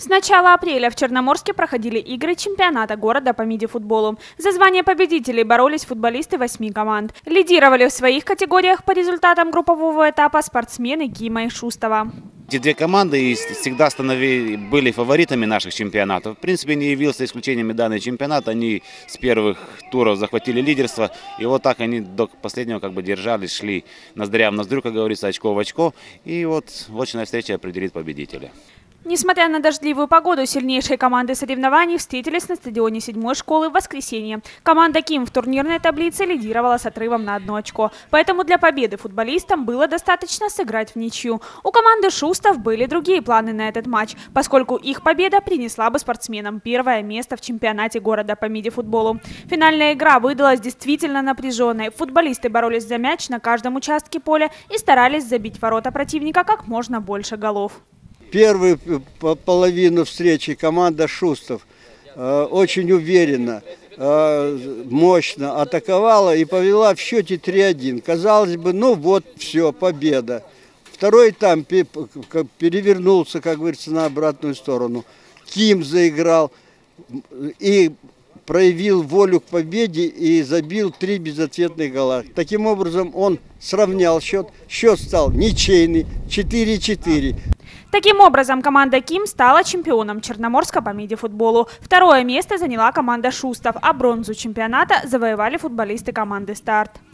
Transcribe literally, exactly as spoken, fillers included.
начала апреля в Черноморске проходили игры чемпионата города по миди-футболу. За звание победителей боролись футболисты восьми команд. Лидировали в своих категориях по результатам группового этапа спортсмены Кима и Шустова. Эти две команды всегда становились, были фаворитами наших чемпионатов. В принципе, не явился исключением и данный чемпионат. Они с первых туров захватили лидерство. И вот так они до последнего как бы держались, шли ноздря в ноздрю, как говорится, очко в очко. И вот очная встреча определит победителя. Несмотря на дождливую погоду, сильнейшие команды соревнований встретились на стадионе седьмой школы в воскресенье. Команда Ким в турнирной таблице лидировала с отрывом на одно очко. Поэтому для победы футболистам было достаточно сыграть в ничью. У команды Шустов были другие планы на этот матч, поскольку их победа принесла бы спортсменам первое место в чемпионате города по миди-футболу. Финальная игра выдалась действительно напряженной. Футболисты боролись за мяч на каждом участке поля и старались забить в ворота противника как можно больше голов. Первую половину встречи команда Шустов э, очень уверенно, э, мощно атаковала и повела в счете три один. Казалось бы, ну вот все, победа. Второй там перевернулся, как говорится, на обратную сторону. Ким заиграл и проявил волю к победе и забил три безответных гола. Таким образом он сравнял счет. Счет стал ничейный, четыре четыре. Таким образом, команда Ким стала чемпионом Черноморска по миди-футболу. Второе место заняла команда Шустов, а бронзу чемпионата завоевали футболисты команды Старт.